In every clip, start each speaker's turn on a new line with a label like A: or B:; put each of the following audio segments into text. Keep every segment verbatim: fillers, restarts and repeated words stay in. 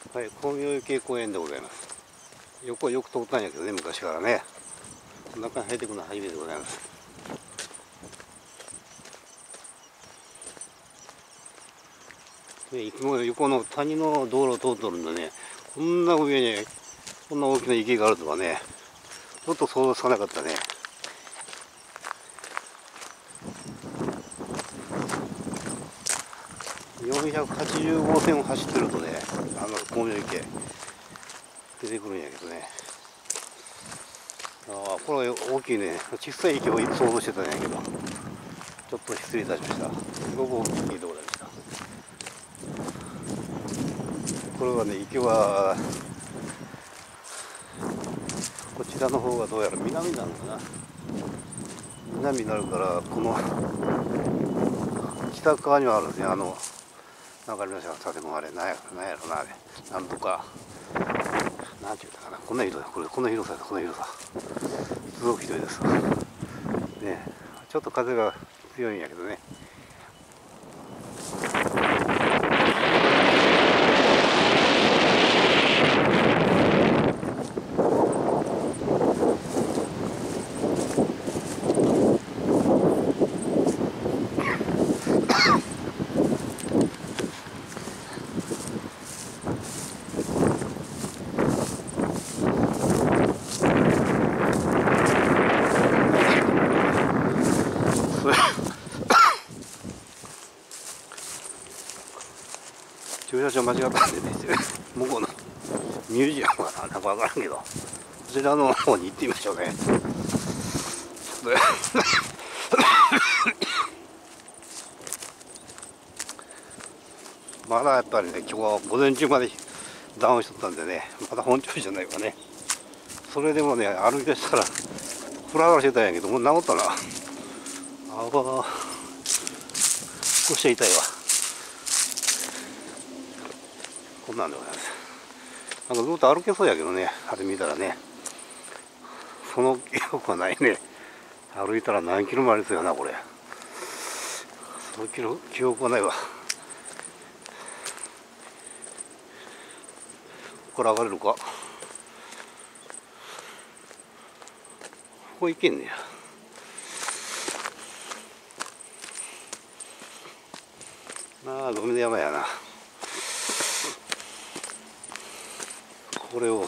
A: はい、光明池公園でございます。横はよく通ったんやけどね、昔からね。中に入ってくるのは初めてでございます。ね、いつも横の谷の道路を通ってるんでね、こんな上にこんな大きな池があるとはね、ちょっと想像つかなかったね。よんひゃくはちじゅうごせんを走ってるとね、あの光明池出てくるんやけどね。ああ、これは大きいね。小さい池を想像してたんやけど、ちょっと失礼いたしました。すごく大きいところでした。これはね、池はこちらの方がどうやら南になるのかな。南になるから、この北側にはあるんですね。あのわかりました。建物あれ、なんやなんやろな、あれ。なんとか、なんて言うたかな。こんな広さ、これ、こんな広さです、こんな広さ。すごく広いです。ね、ちょっと風が強いんやけどね。駐車場間違ったんでね、向こうのミュージアムかな、なんかわからんけど、こちらの方に行ってみましょうね。まだやっぱりね、今日は午前中までダウンしとったんでね、まだ本調子じゃないわね。それでもね、歩き出したら、フラフラしてたんやけど、もう治ったな。あば少し痛いわ。こんなんでございます。なんかずっと歩けそうやけどね、あれ見たらね。その記憶はないね。歩いたら何キロもありそうやな、これ。その記録記憶はないわ。これ上がれるか。ここ行けんねや。ああ、ゴミの山やな。これを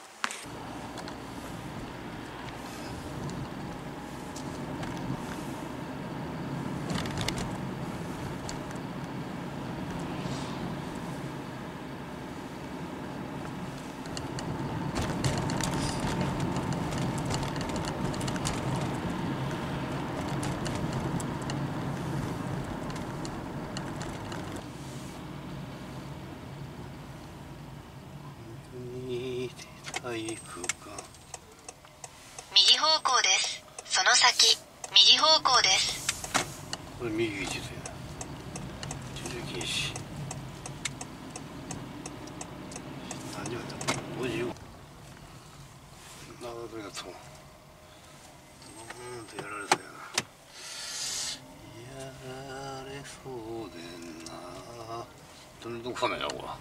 A: 体育館。
B: 右方向です。その先、右方向です。
A: これ右一という駐車禁止。何時までだ。ごじゅう。長くやつも。うんとやられたよな。やられそうでんな。どんどこかないな、これ。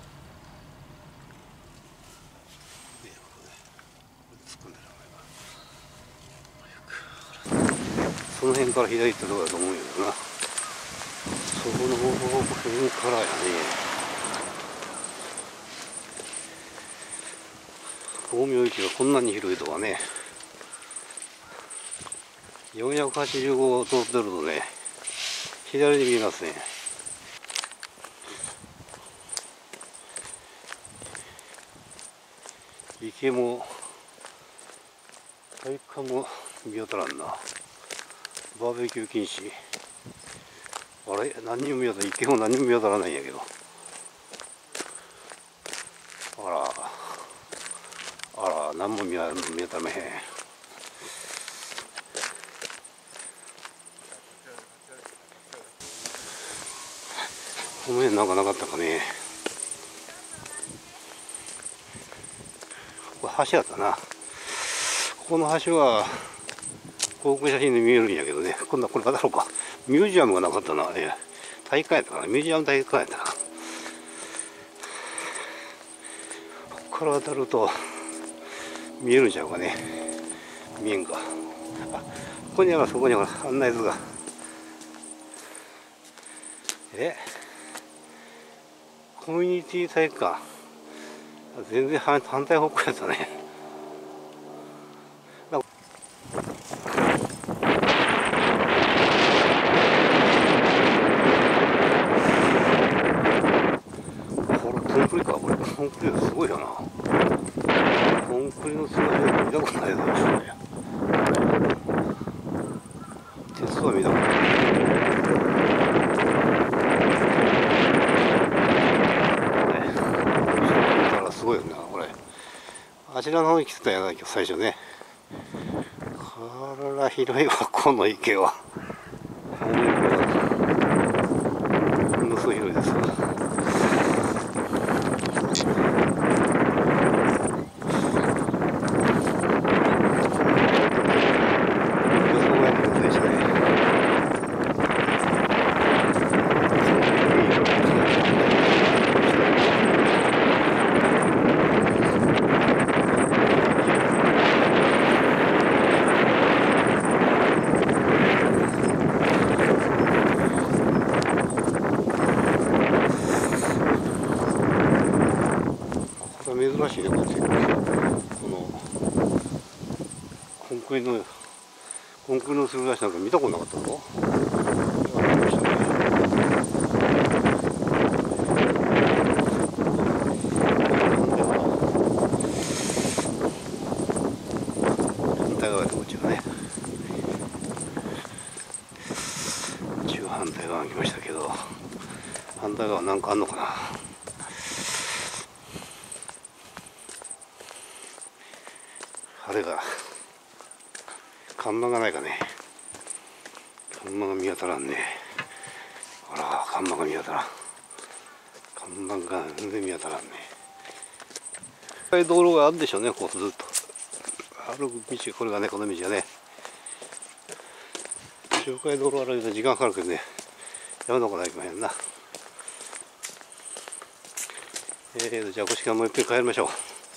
A: その辺から左行ったとこだと思うんやけどな。そこの辺からやね。光明池がこんなに広いとはね。よんひゃくはちじゅうごを通ってるとね、左に見えますね。池も体育館も見当たらんな。バーベキュー禁止。あれ、何にも見当たら池も何にも見当たらないんやけど。あら、あら、何も見当たらめへん。この辺なんかなかったかね。これ橋やったな。ここの橋は航空写真で見えるんやけどね。今度はこれ渡ろうか。ミュージアムがなかったな。え体育館やったかな。ミュージアム体育館やったかな。 から当たると見えるんちゃうかね。見えんか。あ、ここにある、そこにある案内図が。えコミュニティ体育館、全然反対方向やったね。コンクリか、これコンクリすごいよな。コンクリの姿見たことないだろうしね。鉄は見たことない。見たらすごいよな、これ。あちらの方に来てたやな、最初ね。あらら、広いわ、この池は。ものすごい広いですわ。珍しいね、こっち。このコンクリのコンクリのすり出しなんか見たことなかったぞ。ありましたね。反対側でこっちがね。一応反対側に来ましたけど、反対側なんかあんのかな。あれが看板がないかね。看板が見当たらんね。あら、看板が見当たらん。看板が全然見当たらんね。道路があるでしょうね、こうずっと歩く道、これがね、この道がね、周回道路歩いて時間かかるけどね、やめとかないかもへんな。えーとじゃあこっちからもう一遍帰りましょう。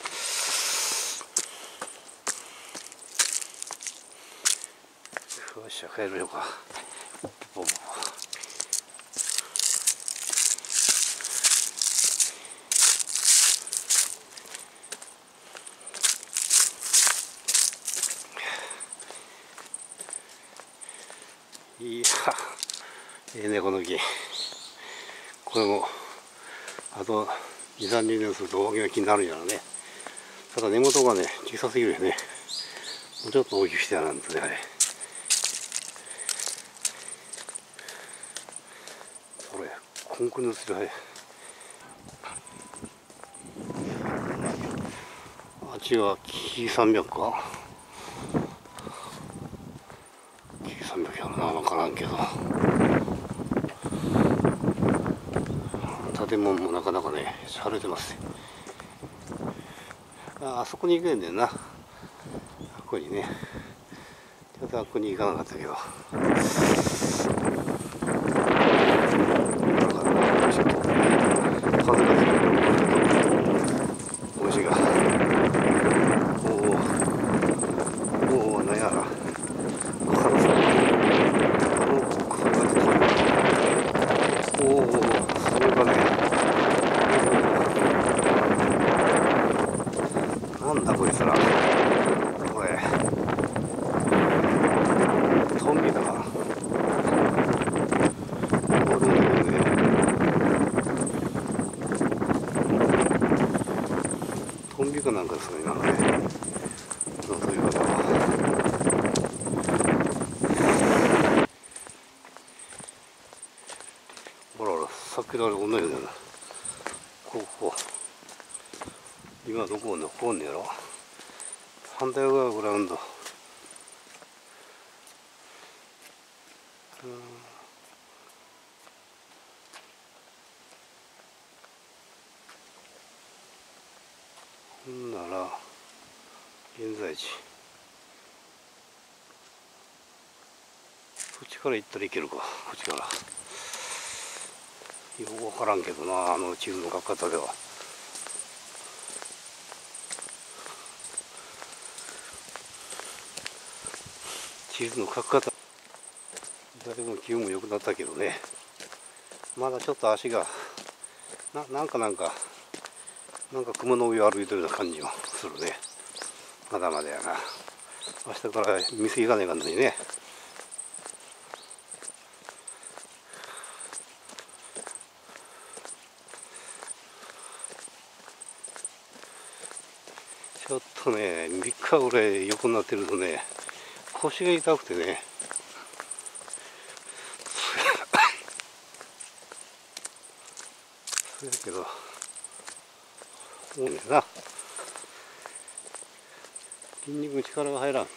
A: よっしゃ、帰りましょうか。ボンボンいや、ええね、この木。これもあとに、さんじゅうねんすると大きな木になるんやろね。ただ根元がね、小さすぎるよね。もうちょっと大きくしてやらんとね、あれ。これ、コンクリのすりはあっちは木さんびゃくか。木さんびゃくやろな、わからんけど。建物もなかなかね、洒落てますね。あ、あそこに行くんだよな。あそこにね。ちょっとあそこに行かなかったけど。ちょっと風が出る。虫が。おお。おお、なんやら。草がさ。おお、草が出てる。おお、それがね。なんだこいつら。これ。トンビだな。トンビかなんかですね、なんかね。そういうことは。ほらほら、さっきのあれ同じだよな。こう、こう。今どこおんの？ここおんねやろ。反対側がグラウンド。ほんなら現在地、こっちから行ったらいけるか。こっちからよく分からんけどな、あの地図の書き方では。 地図の書き方、だいぶ気温も良くなったけどね、まだちょっと足がななんかなんかなんか雲の上を歩いてるような感じもするね。まだまだやな。明日から店行かないかんのにね。ちょっとね、みっかぐらい横になってるとね、腰が痛くてね、そやけど、そうねんな。筋肉に力が入らん。あ、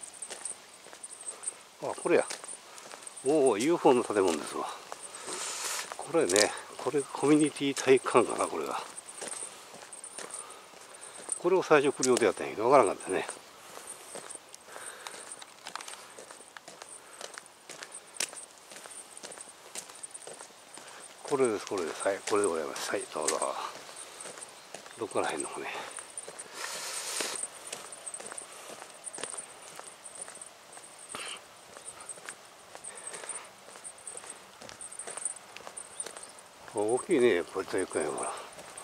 A: これや。おお、ユーフォー の建物ですわ。これね、これコミュニティ体育館かな、これが。これを最初来る予定だったんやけど、わからなかったね。これです、これです。はい、これでございます。はい、どうぞ。どこから入るのかね。大きいね、やっぱり体育館やから。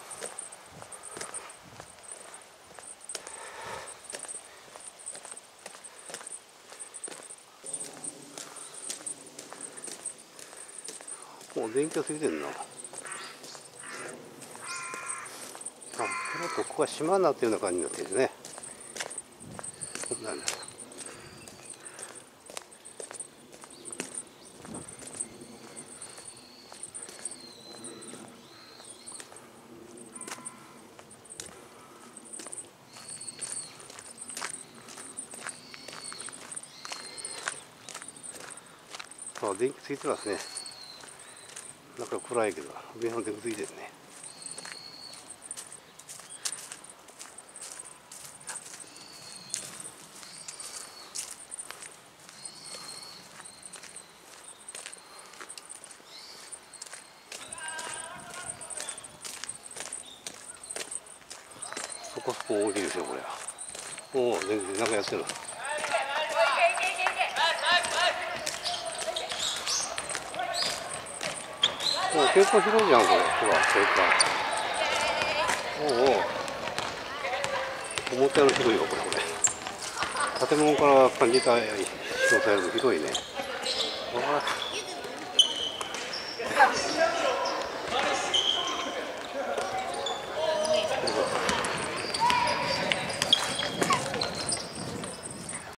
A: もう電気がついてんな。あ、ここが島になってるような感じになってるね。こんなんだ。あ、電気ついてますね。なんか暗いけど、上の電気ついてるね。そこそこ大きいですよ、これ。おお、全然なんかやってる。おお、結構広いじゃん、これ。ほら、体育館。おお、思ったより広いよ、これ、これ。建物から感じた広さよりも広いね。わあ。